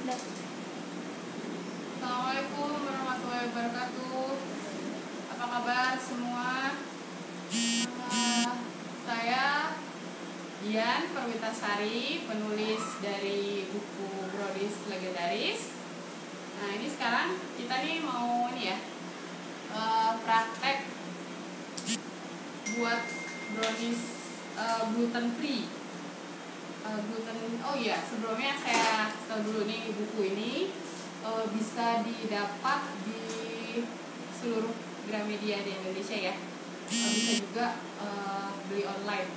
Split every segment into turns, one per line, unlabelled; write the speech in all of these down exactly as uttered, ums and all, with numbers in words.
Assalamualaikum warahmatullahi wabarakatuh. Apa kabar semua? Uh, saya Dian Perwitasari, penulis dari buku Brownies Legendaris. Nah, ini sekarang kita nih mau ini ya, uh, praktek buat brownies uh, gluten free. Uh, gluten. Oh iya, sebelumnya saya tahu dulu nih, buku ini uh, bisa didapat di seluruh Gramedia di Indonesia ya. Uh, bisa juga uh, beli online.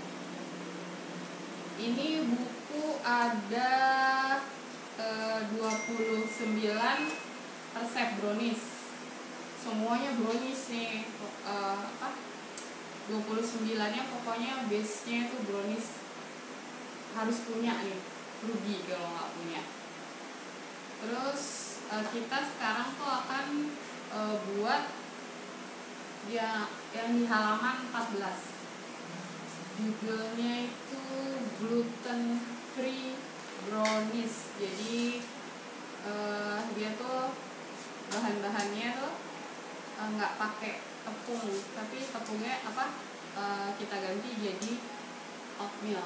Ini buku ada uh, dua puluh sembilan resep brownies. Semuanya brownies nih. Uh, apa? dua puluh sembilan nya pokoknya base-nya itu brownies. Harus punya nih, rugi kalau nggak punya. Terus uh, kita sekarang tuh akan uh, buat ya yang di halaman empat belas. Judulnya itu gluten free brownies. Jadi uh, dia tuh bahan-bahannya tuh nggak uh, pakai tepung, tapi tepungnya apa? Uh, kita ganti jadi oatmeal.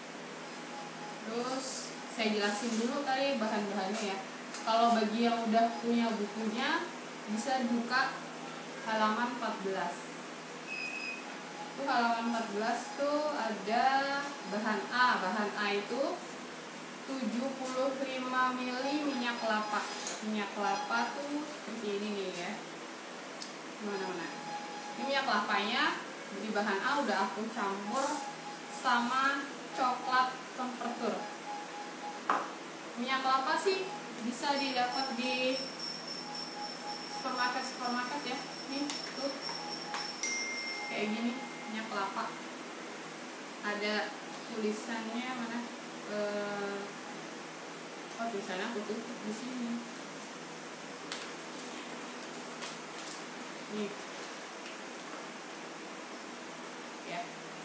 Terus saya jelasin dulu kali bahan-bahannya ya. Kalau bagi yang udah punya bukunya, bisa buka halaman empat belas. Itu halaman empat belas tuh ada bahan A. Bahan A itu tujuh puluh lima mililiter minyak kelapa. Minyak kelapa tuh seperti ini nih ya. Mana-mana. Ini minyak kelapanya di bahan A udah aku campur sama coklat konvertur. Minyak kelapa sih bisa didapat di supermarket supermarket ya. Nih tuh kayak gini minyak kelapa. Ada tulisannya mana? Eh, oh tulisannya aku tutup di sini. Nih. Ya.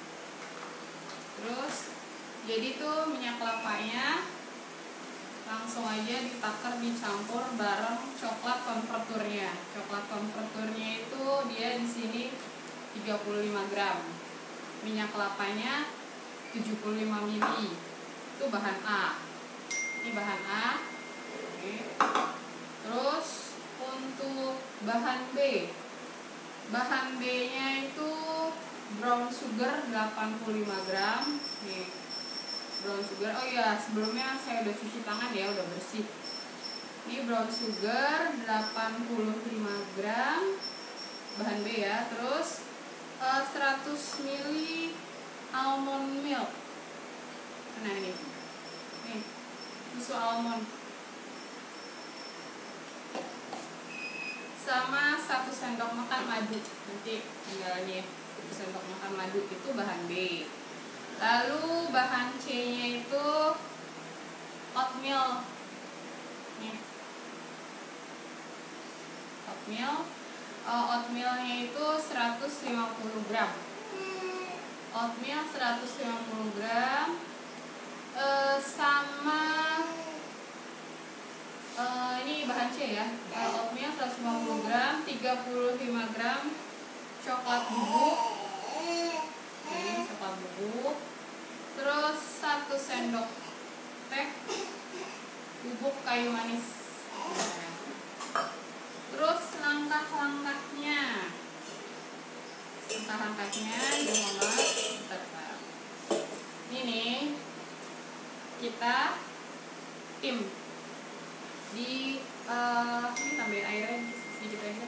Terus jadi tuh minyak kelapanya langsung aja ditakar, dicampur bareng coklat konverturnya. Coklat konverturnya itu dia di sini tiga puluh lima gram. Minyak kelapanya tujuh puluh lima mililiter. Itu bahan A. Ini bahan A. Oke. Terus untuk bahan B. Bahan B-nya itu brown sugar delapan puluh lima gram. Nih. Brown sugar. Oh iya, sebelumnya saya udah cuci tangan ya, udah bersih. Ini brown sugar delapan puluh lima gram. Bahan B ya. Terus uh, seratus mililiter almond milk. Nah ini. Nih, susu almond. Sama satu sendok makan madu. Nanti tinggal nih, satu sendok makan madu itu bahan B. Lalu bahan C-nya itu oatmeal. Nih. Oatmeal. Uh, oatmealnya itu seratus lima puluh gram. Oatmeal seratus lima puluh gram. Uh, sama uh, ini bahan C ya. Uh, oatmeal seratus lima puluh gram, tiga puluh lima gram coklat bubuk. Ini coklat bubuk. Terus satu sendok teh bubuk kayu manis. Terus langkah-langkahnya. Langkah-langkahnya gimana? Ini nih kita tim di uh, ini tambahin airnya sedikit aja.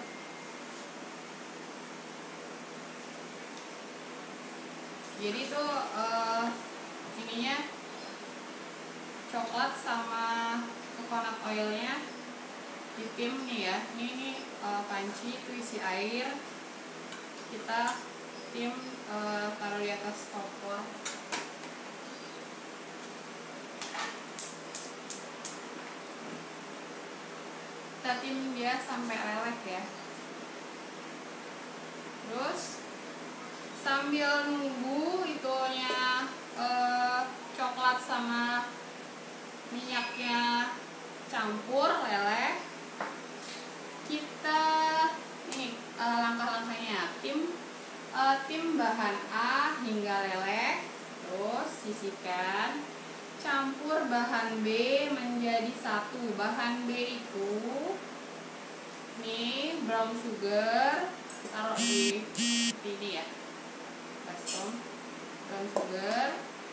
Jadi tuh uh, ininya coklat sama coconut oilnya ditim nih ya. Ini nih uh, panci itu isi air. Kita tim uh, taruh di atas kompor. Kita tim dia sampai leleh ya. Terus sambil nunggu itunya eh, coklat sama minyaknya campur leleh. Kita ini uh, langkah-langkahnya, tim uh, tim bahan A hingga leleh, terus sisihkan, campur bahan B menjadi satu. Bahan B itu ini brown sugar, taruh di ini ya, baskom, brown sugar,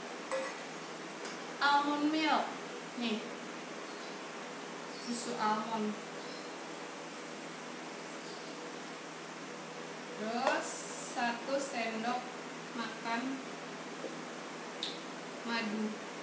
almond milk, nih susu almond, terus satu sendok makan madu.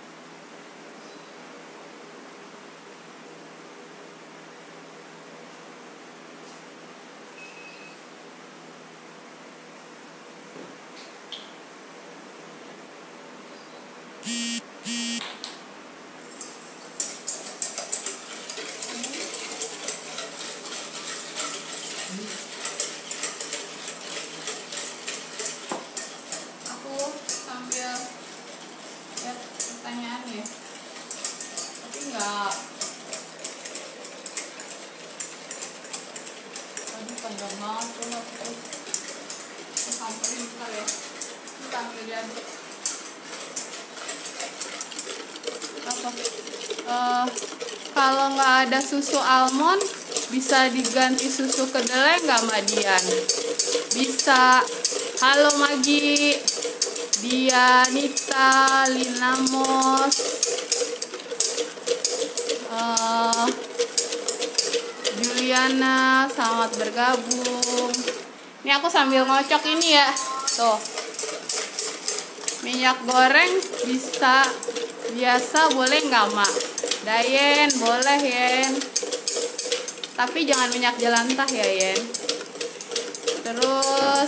Uh, kalau nggak ada susu almond, bisa diganti susu kedelai nggak Mbak Dian? Bisa. Halo Magi, Dianita, Linamos, uh, Juliana, selamat bergabung. Ini aku sambil ngocok ini ya, tuh. Minyak goreng bisa biasa boleh nggak Mak? Dayen boleh Yen, tapi jangan minyak jelantah ya Yen. Terus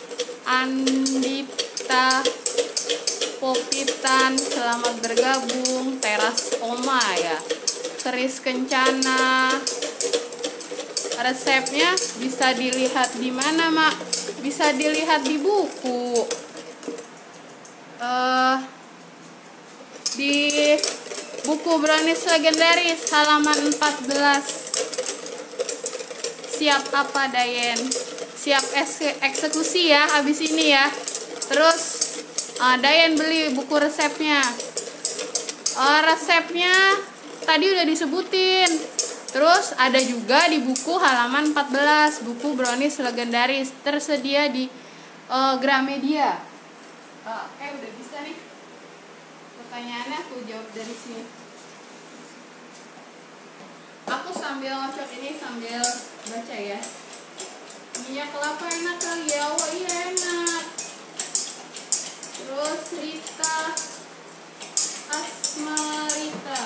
Andita, Popitan, selamat bergabung. Teras Oma ya, Keris Kencana. Resepnya bisa dilihat di mana Mak? Bisa dilihat di buku. Uh, di buku Brownies Legendaris halaman empat belas. Siap apa Dayen? Siap eksekusi ya habis ini ya. Terus uh, Dayen beli buku resepnya. Uh, resepnya tadi udah disebutin. Terus ada juga di buku halaman empat belas, buku Brownies Legendaris, tersedia di uh, Gramedia. Uh, eh udah bisa nih. Pertanyaannya aku jawab dari sini. Aku sambil ngocok ini sambil baca ya. Minyak kelapa enak kali ya? Oh iya enak. Terus Rita, Asma Rita,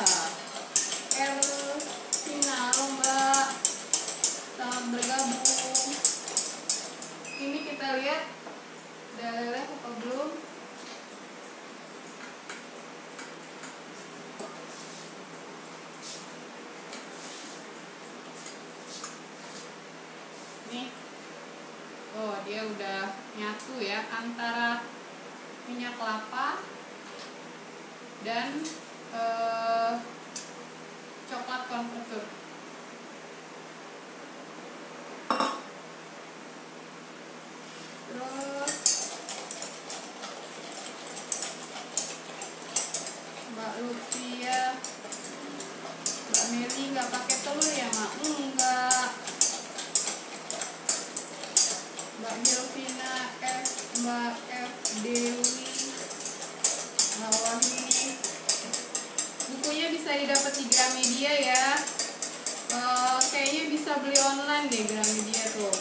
Ersina, halo Mbak, selamat bergabung. Ini kita lihat udah leleh apa belum? Oh, dia udah nyatu ya antara minyak kelapa dan eh, coklat konfitur. Terus Mbak Lutfia, Mbak Meli nggak pakai telur ya Mak? Enggak. Mbak Milvina, F, Mbak F Dewi, bawah ini. Bukunya bisa didapat di Gramedia ya. Uh, kayaknya bisa beli online deh Gramedia tuh.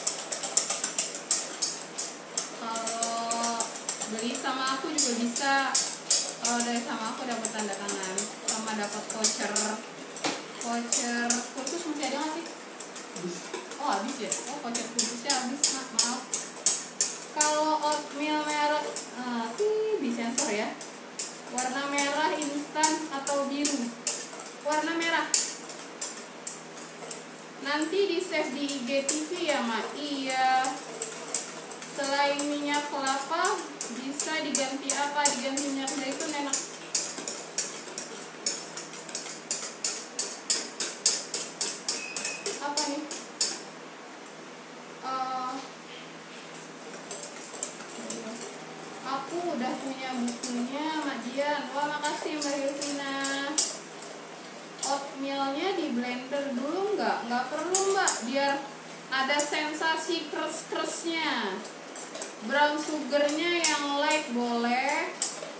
Kalau beli sama aku juga bisa. Kalau dari sama aku dapat tanda tangan, sama dapat voucher, voucher kursus masih ada nggak sih? Oh habis ya? Oh voucher kursusnya habis, nah, maaf. Kalau oatmeal merah, uh, disensor ya. Warna merah instan atau biru? Warna merah. Nanti di save di I G T V ya Mak? Iya. Selain minyak kelapa, bisa diganti apa? Diganti minyak zaitun enak. blender dulu nggak? Nggak perlu mbak, biar ada sensasi kres-kresnya. Brown sugarnya yang light boleh.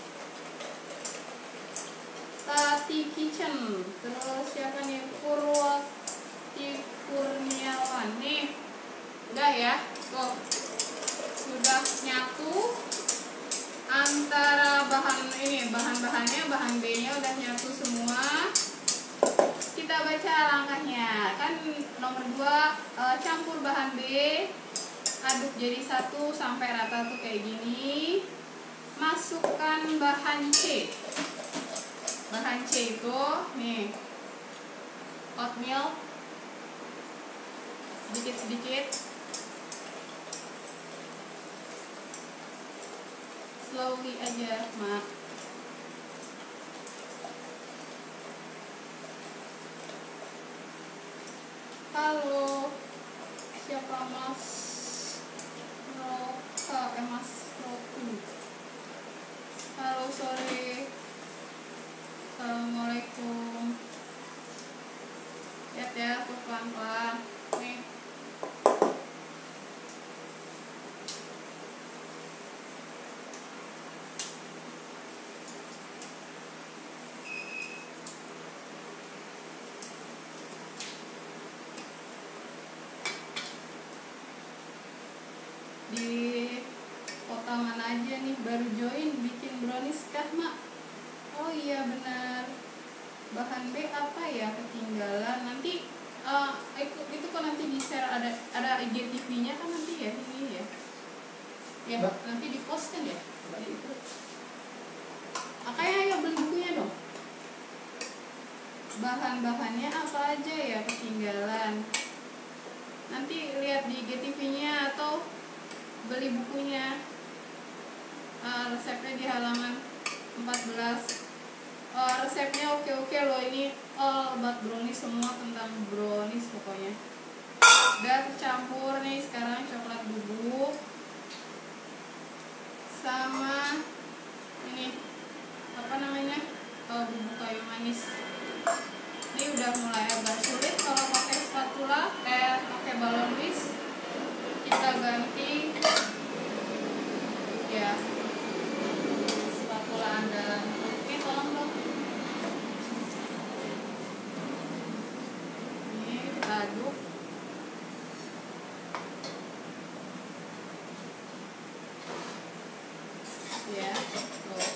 Tati Kitchen. Terus siapa nih? Purwati Kurniawan. Nih, udah ya. Tuh, sudah nyatu antara bahan ini, bahan-bahannya, bahan B-nya udah nyatu semua. Kita baca langkahnya. Kan nomor dua, e, campur bahan B, aduk jadi satu sampai rata tuh kayak gini. Masukkan bahan C. Bahan C itu nih, oatmeal sedikit-sedikit, slowly aja mak. Halo, siapa mas Roka, eh mas Roku. Halo, sore. Assalamualaikum. Lihat ya, tuh pelan-pelan. Nih. Di kota mana aja nih, baru join bikin brownies kah mak? Oh iya benar. Bahan B apa ya, ketinggalan. Nanti uh, itu, itu kok nanti di share, ada ada I G T V-nya kan nanti ya, ini ya. Ya, bah, nanti di post kan ya. Jadi itu. Makanya ayo beli bukunya dong. Bahan-bahannya apa aja ya ketinggalan. Nanti lihat di I G T V-nya atau beli bukunya. Uh, resepnya di halaman empat belas. Uh, resepnya oke-oke loh, ini all about brownies, semua tentang brownies pokoknya. Udah tercampur nih sekarang coklat bubuk sama ini apa namanya, uh, bubuk kayu manis. Ini udah mulai agak sulit kalau pakai spatula, eh pakai balon whisk. Kita ganti ya spatula andalan. Oke, tolong dong. Aduk ya, tuh.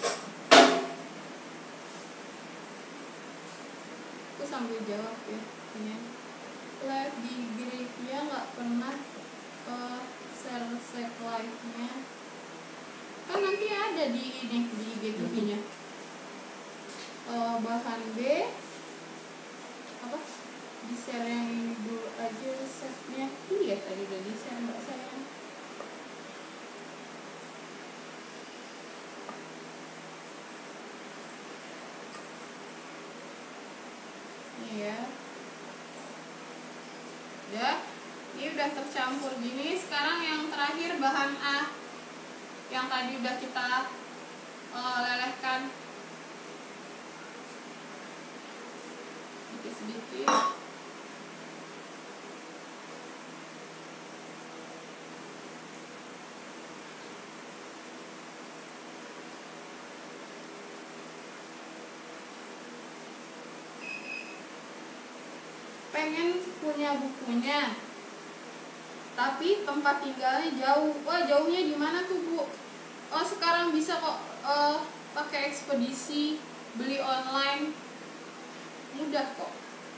Aku sambil jawab ya ini. Live di grade-nya nggak pernah uh, share resep live-nya. Kan nanti ada di ini di I G T V-nya. Uh, bahan B apa? Di share yang ini dulu aja resepnya. Iya tadi udah di share mbak sayang. Iya. Ya, ini udah tercampur gini. Sekarang yang terakhir bahan A, yang tadi udah kita uh, lelehkan sedikit-sedikit. Pengen punya bukunya, tapi tempat tinggalnya jauh. Wah, jauhnya di mana tuh bu? Oh, sekarang bisa kok uh, pakai ekspedisi, beli online, mudah kok.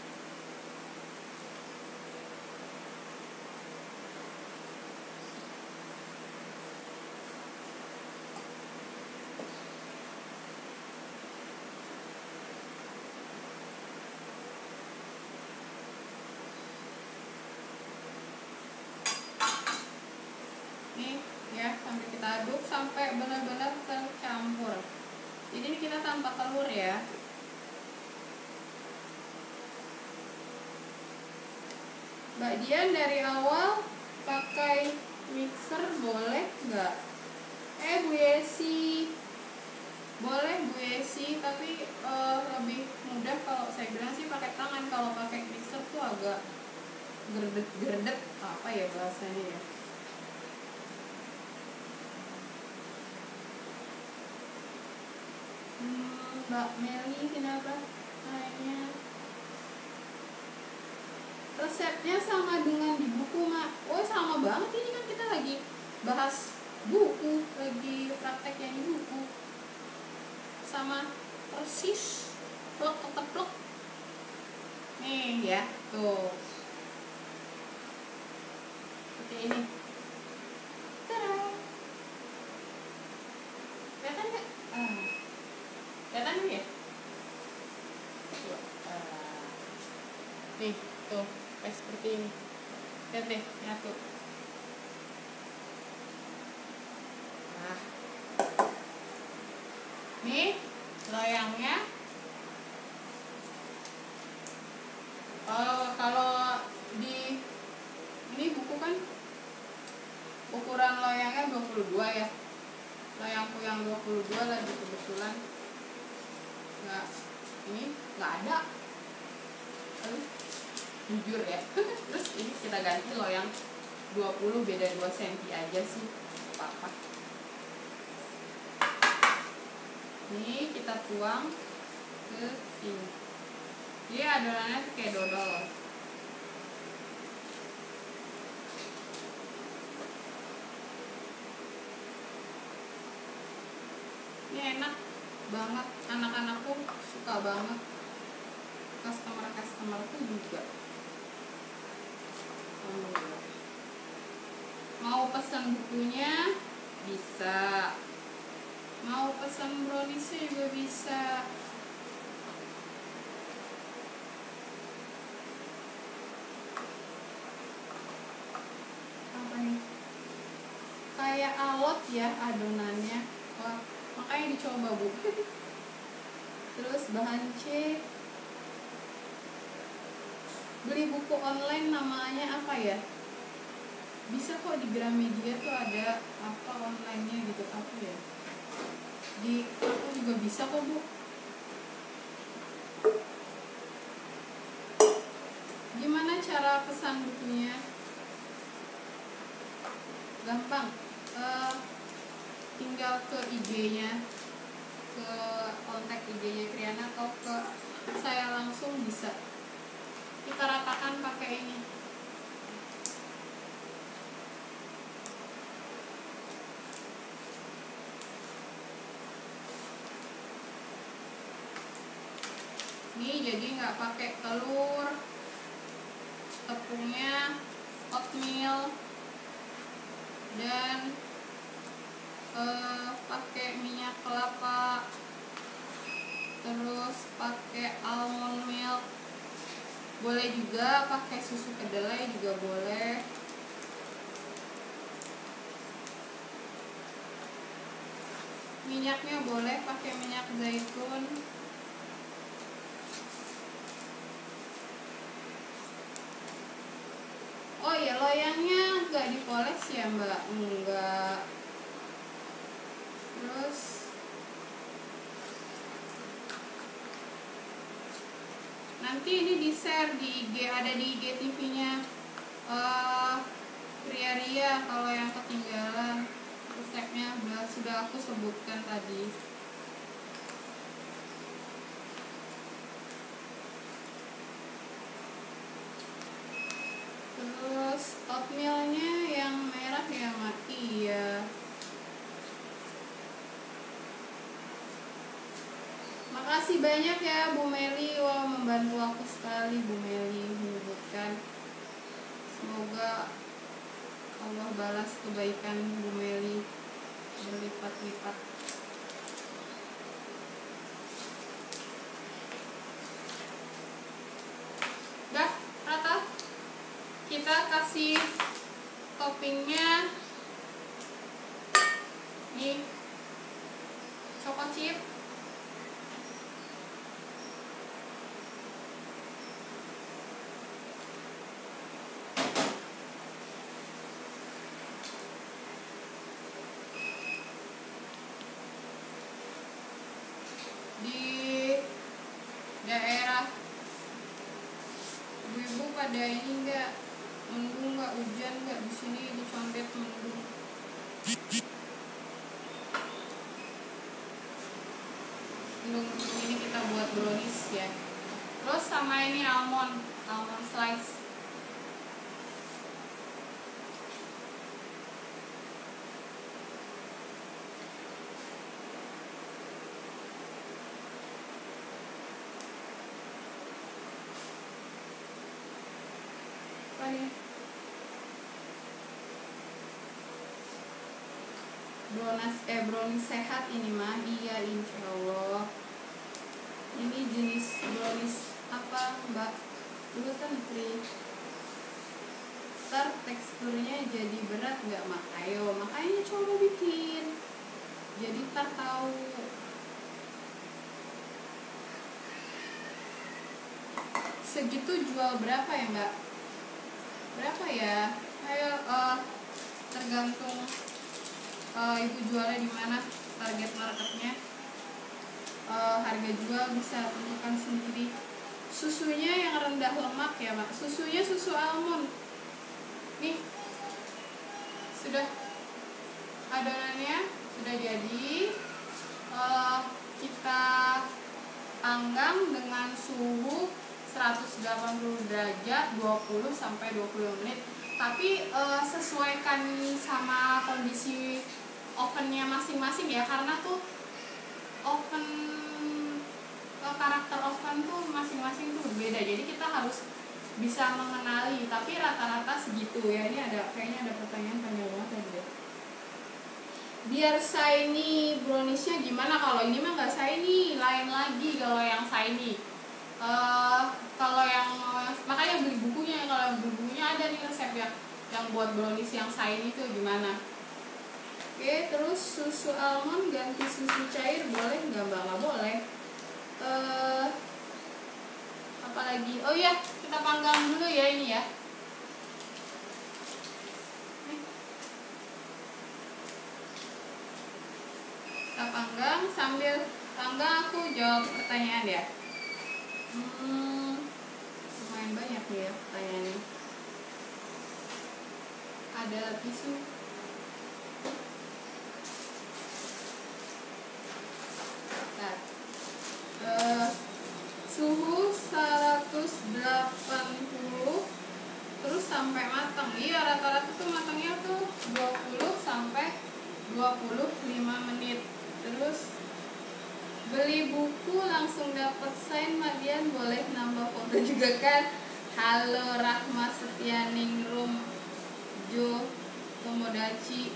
Ya, sampai kita aduk sampai benar-benar tercampur. Jadi ini kita tanpa telur ya. Mbak Dian dari awal pakai mixer boleh nggak? Eh Bu Yesi, boleh Bu Yesi, tapi uh, lebih mudah kalau saya bilang sih pakai tangan kalau pakai mixer. agak geredek-geredek, apa ya bahasanya ya. Hmm, Mbak Meli kenapa kayaknya resepnya sama dengan di buku, Mak? Oh, sama banget, ini kan kita lagi bahas buku, lagi praktek yang di buku. Sama persis, plek keteplek. Nih ya, tuh. Seperti ini. Tada. Kelihatan nggak? Ah. Kelihatan ya? Tuh. Ah. Nih, tuh. Kayak seperti ini. Lihat deh, nyatu. Nah. Nih, loyangnya. Kalau kalau di ini buku kan ukuran loyangnya dua puluh dua ya. Loyangku yang dua puluh dua lagi kebetulan nggak ini nggak ada. Aduh, jujur ya. Terus ini kita ganti loyang dua puluh, beda dua sentimeter aja sih, apa-apa. Ini kita tuang ke sini. Jadi adonannya kayak dodol. Ini enak banget, anak-anakku suka banget, customer-customerku juga. Mau pesan bukunya bisa, mau pesan browniesnya juga bisa. Apa nih? Kayak alot ya adonannya. Wah, makanya dicoba, Bu. Terus bahan C, beli buku online namanya apa ya? Bisa kok di Gramedia tuh ada apa online-nya gitu, apa ya? Di aku juga bisa kok, Bu. Gimana cara pesan bukunya? Gampang. Uh, tinggal ke I G-nya, ke kontak I G-nya Kriana, atau ke saya langsung bisa. Kita ratakan pakai ini. Ini jadi nggak pakai telur, tepungnya oatmeal, dan uh, pakai minyak kelapa, terus pakai almond milk. Boleh juga pakai susu kedelai juga boleh. Minyaknya boleh pakai minyak zaitun. Oh ya, loyangnya nggak dipoles ya, Mbak? Enggak. Terus nanti ini di share di I G, ada di I G T V-nya uh, Ria Ria. Kalau yang ketinggalan resepnya udah sudah aku sebutkan tadi. Terus oatmealnya yang merah ya, mati ya. Makasih banyak ya Bu Meli, wah membantu aku sekali Bu Meli menyebutkan. Semoga Allah balas kebaikan Bu Meli berlipat-lipat. Dah rata, kita kasih toppingnya nih, choco chip. Di daerah Ibu-ibu pada ini enggak mendung, nggak hujan nggak di sini di Condet mendung. Mendung ini kita buat brownies ya. Terus sama ini almond, almond slice. Apa nih? Brownies, eh brownies sehat ini mah, iya insya Allah. Ini jenis brownies apa mbak? Gluten free. Ntar teksturnya jadi berat nggak mak? Ayo makanya coba bikin. Jadi ntar tahu. Segitu jual berapa ya mbak? Berapa ya? Ayo uh, tergantung uh, ibu jualnya di mana, target marketnya. Uh, harga jual bisa tentukan sendiri. Susunya yang rendah lemak ya mak. Susunya susu almond. Nih sudah adonannya sudah jadi. Uh, kita panggang dengan suhu seratus delapan puluh derajat dua puluh sampai dua puluh menit. Tapi uh, sesuaikan sama kondisi ovennya masing-masing ya, karena tuh oven uh, karakter oven tuh masing-masing tuh berbeda. Jadi kita harus bisa mengenali, tapi rata-rata segitu ya. Ini ada kayaknya ada pertanyaan panjang banget tadi deh. Biar shiny browniesnya gimana? Kalau ini mah nggak shiny, lain lagi kalau yang shiny. Uh, kalau yang makanya beli bukunya, kalau yang beli bukunya ada nih resep yang yang buat brownies yang shiny itu gimana. Oke, terus susu almond ganti susu cair boleh nggak mbak? Nggak boleh. Uh, apalagi, oh iya kita panggang dulu ya ini ya. Kita panggang, sambil panggang aku jawab pertanyaan ya. Hmm, lumayan banyak nih ya pertanyaannya. Ada tisu. Nah, uh, suhu seratus delapan puluh terus sampai matang. Iya, rata-rata tuh matangnya tuh dua puluh sampai dua puluh lima menit. Terus beli buku langsung dapat sign Madian, boleh nambah foto juga kan? Halo Rahma Setianingrum Jo Tomodachi,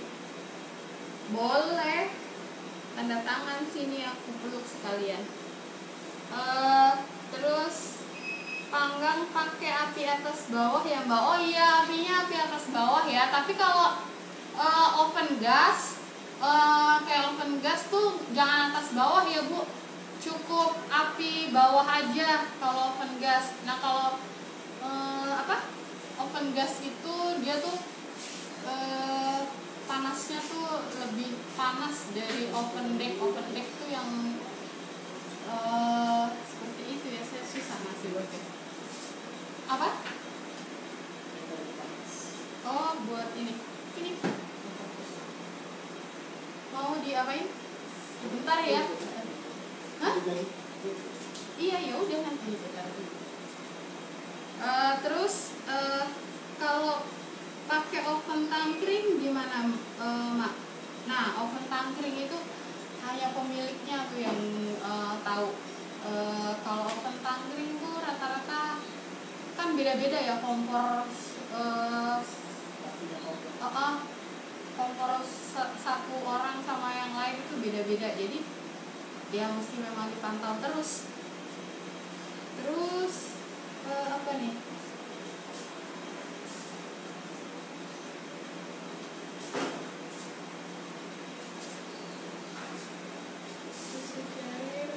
boleh tanda tangan sini aku peluk sekalian. Uh, terus panggang pakai api atas bawah ya mbak? Oh iya, apinya api atas bawah ya. Tapi kalau uh, oven gas, uh, kayak oven gas tuh jangan atas bawah ya bu, cukup api bawah aja kalau oven gas. Nah kalau uh, apa oven gas itu dia tuh uh, panasnya tuh lebih panas dari oven deck. Oven deck tuh yang uh, seperti itu ya, saya susah masih buatnya. Apa? Oh buat ini, ini mau diapain? Sebentar ya. Hah? Iya ya udah nanti. Uh, terus uh, kalau pakai oven tangkring gimana uh, mak? Nah oven tangkring itu hanya pemiliknya tuh yang uh, tahu. Uh, kalau oven tangkring tuh rata-rata kan beda-beda ya kompor. Uh, uh, uh, kompor satu orang sama yang lain itu beda-beda, jadi dia mesti memang dipantau terus. Terus uh, apa nih? Susu cair.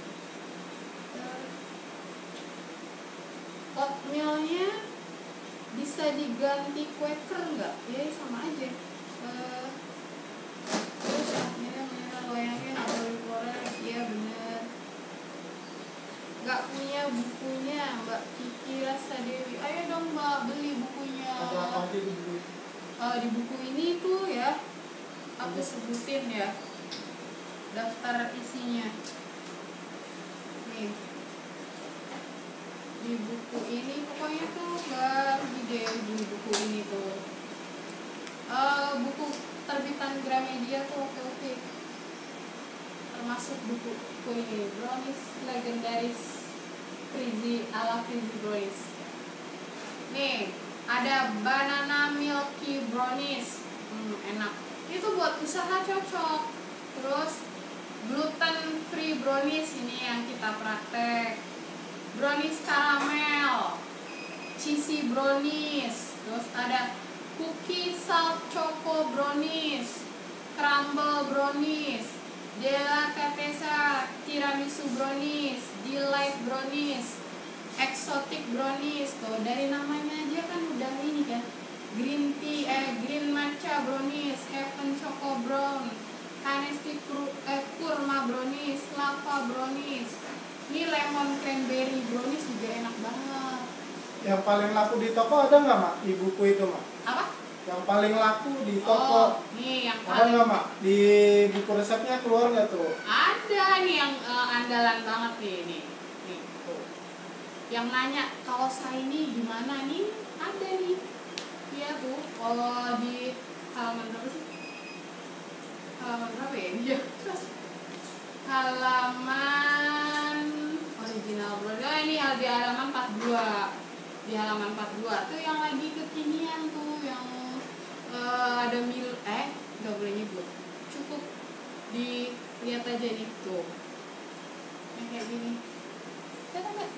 Oatmealnya bisa diganti Quaker nggak? Ya sama aja. Uh, terus merah-merah loyangnya nggak boleh korek, iya bener. Nggak punya bukunya Mbak Kiki Rasadewi. Ayo dong Mbak, beli bukunya.
Ada apa aja di buku?
Uh, di buku ini tuh ya, aku sebutin ya daftar isinya. Nih, di buku ini pokoknya tuh Mbak ide beli buku ini tuh. Uh, buku terbitan Gramedia tuh oke oke. Termasuk buku buku ini Brownies Legendaris Frizzy ala Frizzy Brownies. Nih, ada banana milky brownies, hmm, enak. Itu buat usaha cocok. Terus gluten free brownies ini yang kita praktek. Brownies karamel, cheesy brownies. Terus ada cookie salt choco brownies, crumble brownies, delicatessa tiramisu brownies, delight brownies, exotic brownies. Tuh dari namanya aja kan udah ini kan, green tea eh green matcha brownies, heaven choco brown, honesty eh, kurma brownies, lava brownies. Ini lemon cranberry brownies juga enak banget.
Yang paling laku di toko ada nggak Mak di buku itu Mak?
Apa?
Yang paling laku di toko.
Oh, nih yang
ada
paling...
nggak Mak? Di buku resepnya keluar nggak tuh?
Ada nih yang uh, andalan banget nih, nih, nih tuh. Yang nanya kalau saya ini gimana nih? Ada nih. Iya tuh. Kalau di halaman berapa sih? Halaman berapa ya? Iya. Halaman original bro. Oh, ini di halaman empat puluh dua. Di halaman empat puluh dua tuh yang lagi kekinian tuh yang uh, ada mil eh nggak boleh nyebut. Cukup dilihat aja nih tuh. Yang kayak gini. Kita nggak?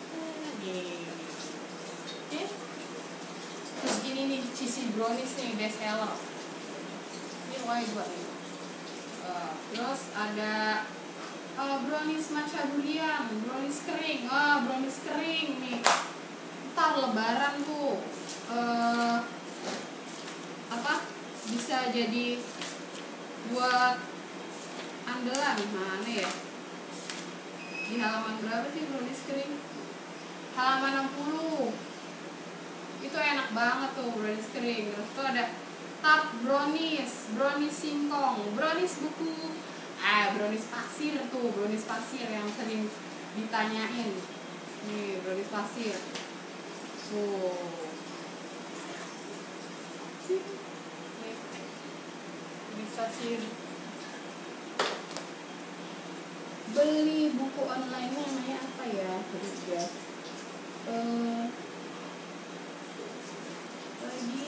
Oke. Terus ini nih cheesy brownies nih best seller. Ini why buat ini. Uh, terus ada uh, brownies matcha durian, brownies kering. Wah, oh, brownies kering nih. Ntar lebaran tuh uh, apa bisa jadi buat andalan. Mana ya? Di halaman berapa sih brownies kering? Halaman enam puluh. Itu enak banget tuh brownies kering. Terus tuh ada tart brownies, brownies singkong, brownies buku, ah brownies pasir tuh, brownies pasir yang sering ditanyain. Nih brownies pasir. Tuh. Nih. Brownies pasir. Beli buku online namanya apa ya? Terus ya. Uh, lagi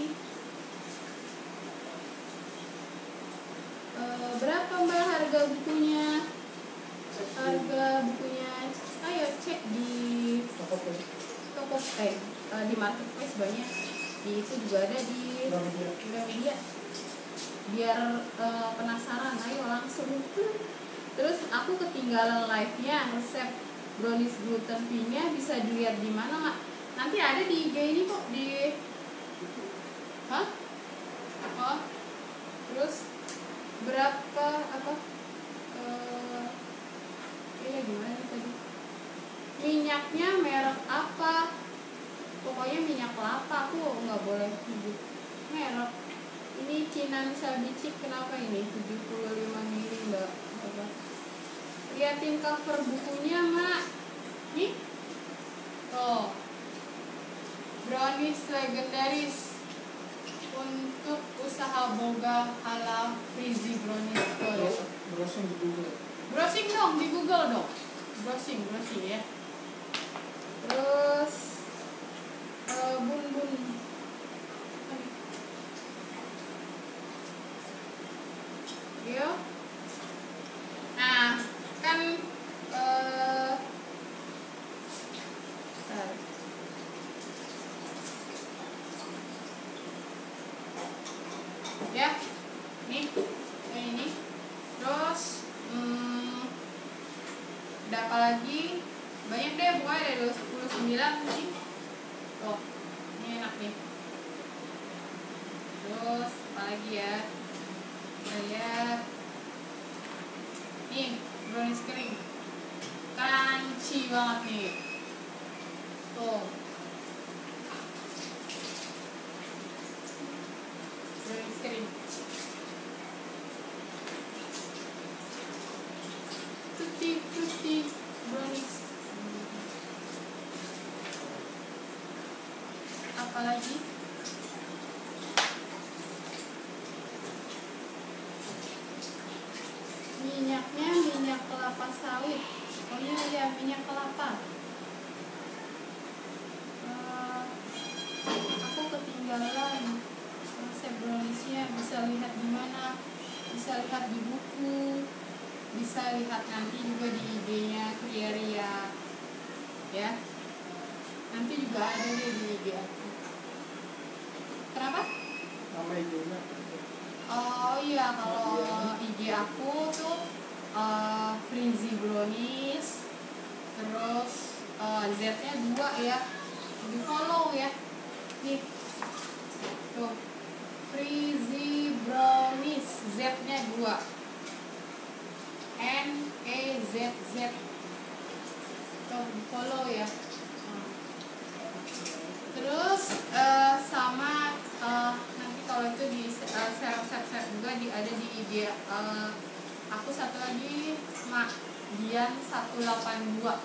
uh, berapa Mbak harga bukunya? Harga bukunya ayo cek di
Toko
toko eh uh, di marketplace banyak. Di itu juga ada di Gramedia. Biar uh, penasaran, ayo langsung. Terus aku ketinggalan live-nya resep brownies gluten free-nya bisa dilihat di mana nggak? Nanti ada di I G ini kok di. Hah? Oh. Terus berapa apa? Eh ini gimana nih tadi? Minyaknya merek apa? Pokoknya minyak kelapa, aku nggak boleh nyebut merek. Ini Cina Misabichi kenapa ini? tujuh puluh lima mili Mbak. Apa? Liatin cover bukunya Mak. Nih. Tuh. Brownies legendaris untuk usaha boga ala Frizzy Brownies. Tuh.
Browsing di Google.
Browsing dong di Google dong. Browsing, browsing ya. Terus uh, bun bun. Yo. Nah, kan uh, ya, nih, kayak ini. Terus, hmm, ada apa lagi? Banyak deh, pokoknya ada dua puluh sembilan nih. Oh, ini enak nih. Terus, apa lagi ya? Kita lihat. Nih, brownies kering. Crunchy banget nih. apa lagi? Minyaknya minyak kelapa sawit. Oh iya ya, minyak kelapa. Uh, aku ketinggalan resep browniesnya. Bisa lihat di mana? Bisa lihat di buku. Bisa lihat nanti juga di I G-nya Kriaria. Ya. Nanti juga ada deh di I G aku. Kenapa?
Nama I G-nya.
Oh iya, kalau I G aku tuh uh, Frizy Brownies, terus uh, Z-nya dua ya, di follow ya. Nih, tuh Frizy Brownies, Z-nya dua, N E Z Z. Tuh di follow ya. Terus uh, sama uh, kalau itu di uh, share-share juga di, ada di I G uh, aku satu lagi, Mak Dian satu delapan dua.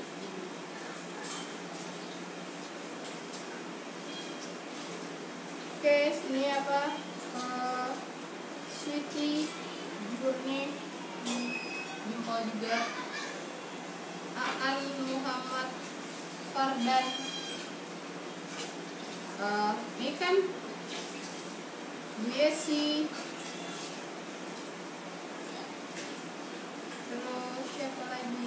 Oke, ini apa? Uh, Sweetie Journey jempol juga. Aan Muhammad Fardan. Uh, ini kan Yesi, terus siapa lagi?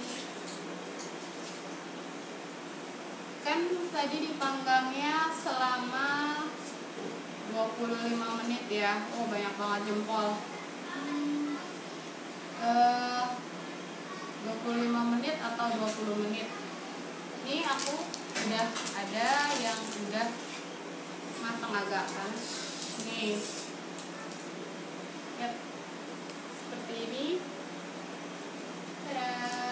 Kan tadi dipanggangnya selama dua puluh lima menit ya. Oh banyak banget jempol. hmm, uh, dua puluh lima menit atau dua puluh menit. Ini aku udah ada yang udah matang agak kan. Nih, lihat seperti ini. Tada.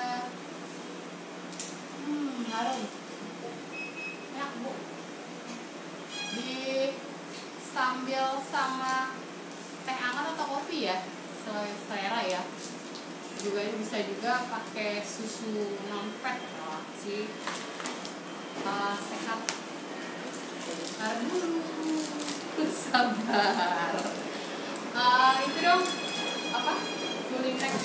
Hmm, harum, enak bu. Di sambil sama teh hangat atau kopi ya, selera ya. Juga bisa juga pakai susu non fat sih, uh, sehat. Sabar dulu, sabar. Uh, itu dong apa? Cooling rack.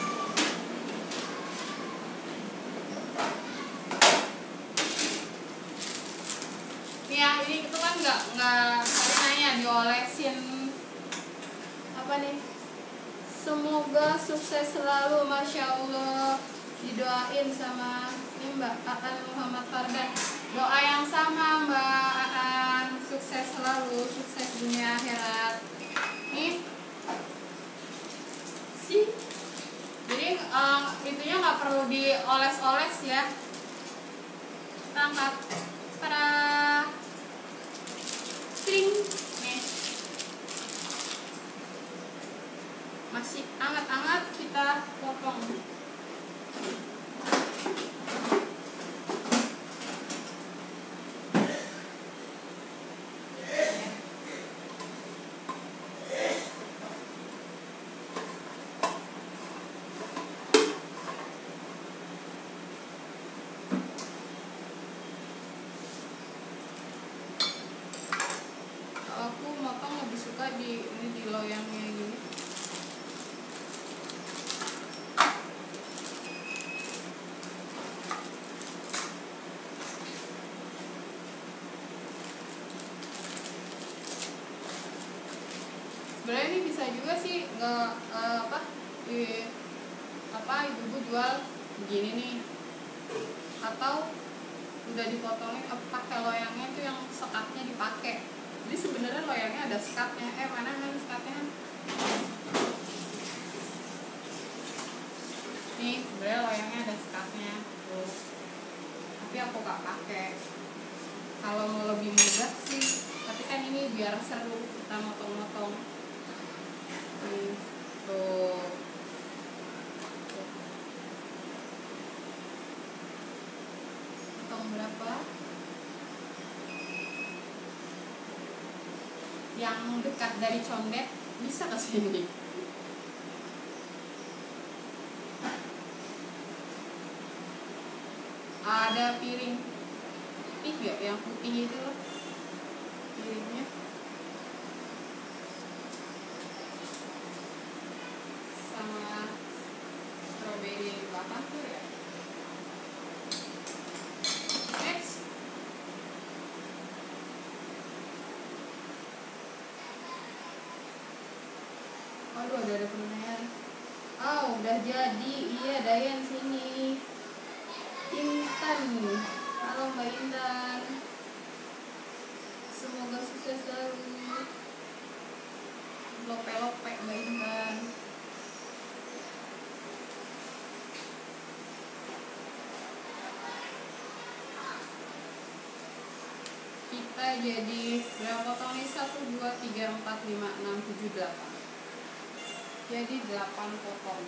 Nih ya, ini itu kan nggak nggak tadi nanya diolesin apa nih? Semoga sukses selalu, masya Allah. Didoain sama ini Mbak Aan Muhammad Fardan. Doa yang sama Mbak Aan, sukses selalu, sukses dunia akhirat. Nih, sih. Jadi uh, itunya nggak perlu dioles-oles ya. Kita angkat, pada tring. Nih, masih hangat-hangat, kita potong. Aku motong lebih suka di ini di loyangnya gini. Sebenarnya ini bisa juga sih nggak uh, apa di apa ibu-ibu jual begini nih, atau udah dipotongin uh, pakai loyangnya itu yang sekatnya dipakai. Jadi sebenarnya loyangnya ada sekatnya. Eh mana kan sekatnya? Nih sebenarnya loyangnya ada sekatnya tuh. Tapi aku gak pakai. Kalau mau lebih mudah sih, tapi kan ini biar seru kita motong-motong. Nih tuh. Potong berapa? Yang dekat dari condet bisa ke sini. Ada piring putih ya, yang putih itu loh. piringnya. Sama strawberry yang di belakang tuh ya. Next. Aduh, ada ada pertanyaan. Oh, udah jadi. Iya, Dayan sini. Intan. Halo Mbak Intan. Semoga sukses selalu. Lope-lope Mbak Intan. Kita jadi berapa potong nih? satu, dua, tiga, empat, lima, enam, tujuh, delapan. Jadi delapan potong.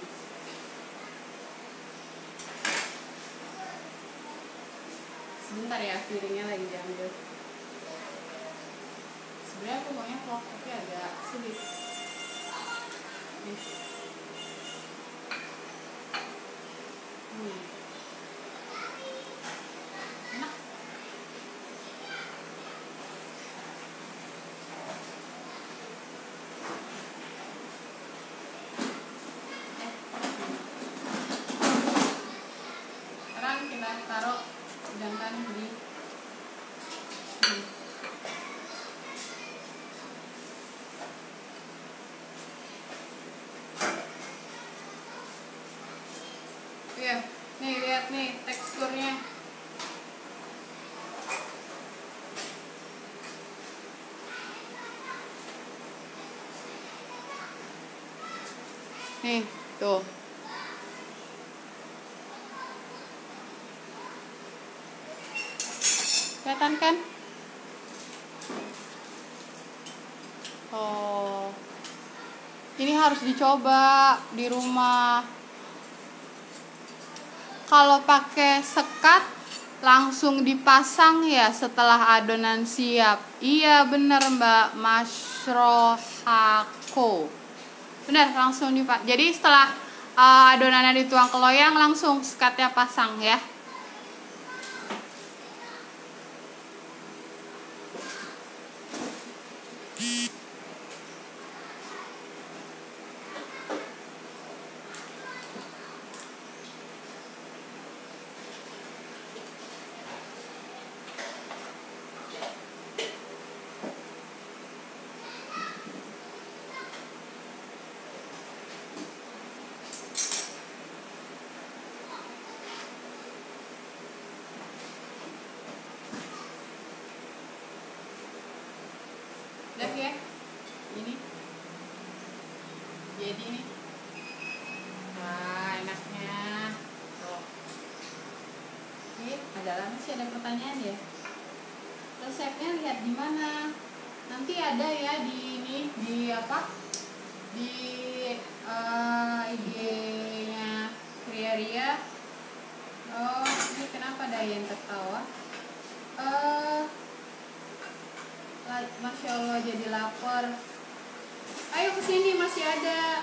Sebentar ya, piringnya lagi diambil. Sebenarnya aku maunya vlog, tapi agak sulit. Nih. Hmm. Enak. Sekarang kita taruh jantan di hmm. Ya, nih lihat nih teksturnya. Nih, tuh. Kelihatan kan? Oh. Ini harus dicoba di rumah. Kalau pakai sekat langsung dipasang ya setelah adonan siap. Iya bener Mbak Masrohako. Bener, langsung dipasang. Jadi setelah uh, adonannya dituang ke loyang langsung sekatnya pasang ya. Udah ya, ini jadi nih, wah enaknya. Tuh. Oke, ada masih ada pertanyaan ya? Resepnya lihat di mana? Nanti ada ya di ini, di apa? Di uh, I G-nya Ria Ria. Oh, ini kenapa Dayan tertawa? Uh, Masya Allah jadi lapar. Ayo kesini, masih ada,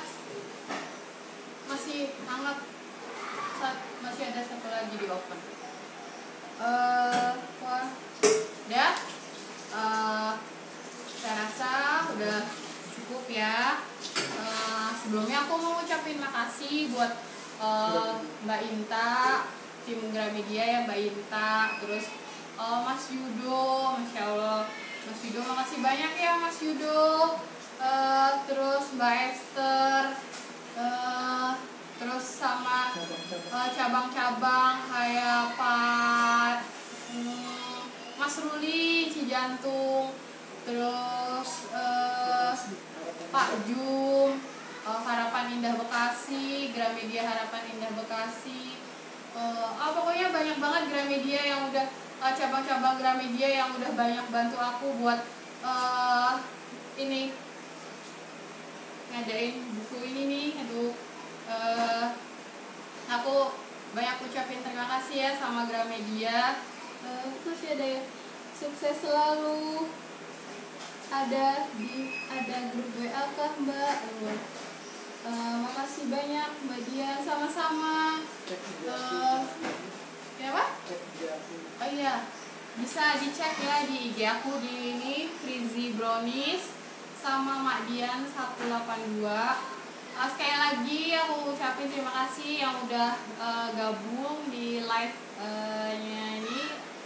masih hangat. Masih ada satu lagi di oven. Uh, wah, udah. Uh, saya rasa udah cukup ya. Uh, sebelumnya aku mau ucapin makasih buat uh, Mbak Inta, tim Gramedia ya Mbak Inta, terus uh, Mas Yudo, Masya Allah. Mas Yudo, makasih banyak ya Mas Yudo. Uh, terus Mbak Esther, uh, terus sama uh, cabang-cabang kayak Pak hmm, Mas Ruli Cijantung, terus uh, Pak Jum, uh, Harapan Indah Bekasi, Gramedia Harapan Indah Bekasi. Uh, oh, pokoknya banyak banget Gramedia yang udah uh, cabang-cabang Gramedia yang udah banyak bantu aku buat uh, ini ngadain buku ini nih. Aduh, uh, aku banyak ucapin terima kasih ya sama Gramedia. Uh, masih ada ya, sukses selalu. Ada di ada grup W A kah Mbak? Uh, uh, makasih banyak Mbak Dia, sama-sama. Uh, ya Pak? Oh iya, bisa dicek ya di I G aku di ini Frizy Brownies sama Mak Dian seratus delapan puluh dua. Uh, sekali lagi aku ucapin terima kasih yang udah uh, gabung di live uh, nya ini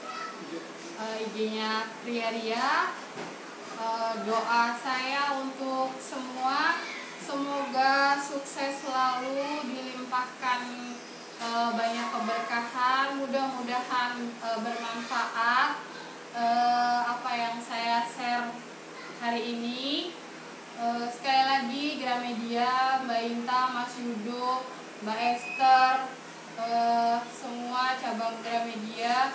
uh, I G-nya Ria Ria. Uh, doa saya untuk semua semoga sukses selalu, dilimpahkan uh, banyak keberkahan, mudah-mudahan uh, bermanfaat uh, apa yang saya share hari ini. Uh, sekali lagi Gramedia, Mbak Inta, Mas Yudo, Mbak Esther, uh, semua cabang Gramedia,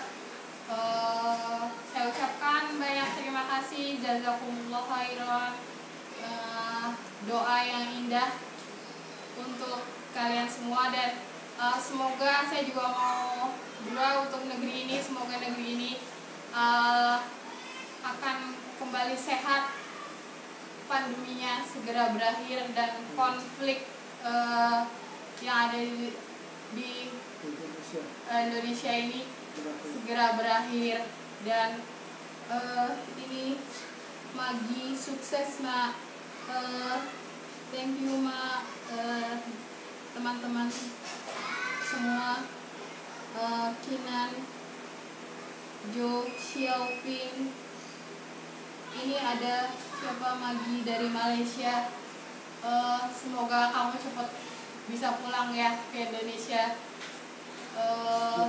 uh, saya ucapkan banyak terima kasih, jazakumullah khairan. Uh, doa yang indah untuk kalian semua, dan uh, semoga saya juga mau berdoa untuk negeri ini, semoga negeri ini uh, akan kembali sehat, pandeminya segera berakhir, dan konflik uh, yang ada di, di
Indonesia.
Indonesia ini segera berakhir. Dan uh, ini Magi sukses Mak, uh, thank you Mak, uh, teman-teman semua, uh, Kinan, Jo, Xiaoping, ini ada siapa, Magi dari Malaysia. Uh, semoga kamu cepat bisa pulang ya ke Indonesia. Uh,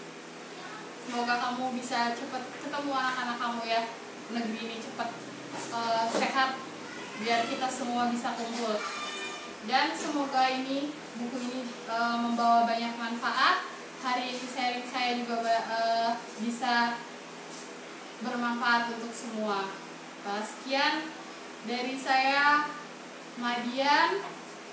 semoga kamu bisa cepat ketemu anak-anak kamu ya, negeri ini cepat uh, sehat biar kita semua bisa kumpul. Dan semoga ini buku ini uh, membawa banyak manfaat. Hari ini sharing saya juga uh, bisa bermanfaat untuk semua. Uh, sekian dari saya, Madian.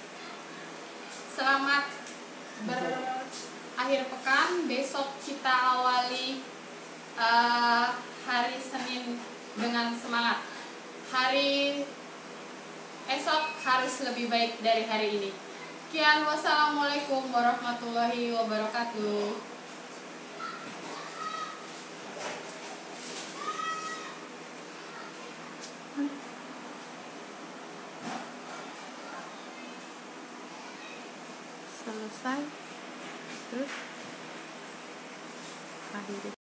Selamat berakhir pekan. Besok kita awali uh, hari Senin dengan semangat. Hari esok harus lebih baik dari hari ini. Sekian, wassalamualaikum warahmatullahi wabarakatuh.
Selesai, terus akhiri.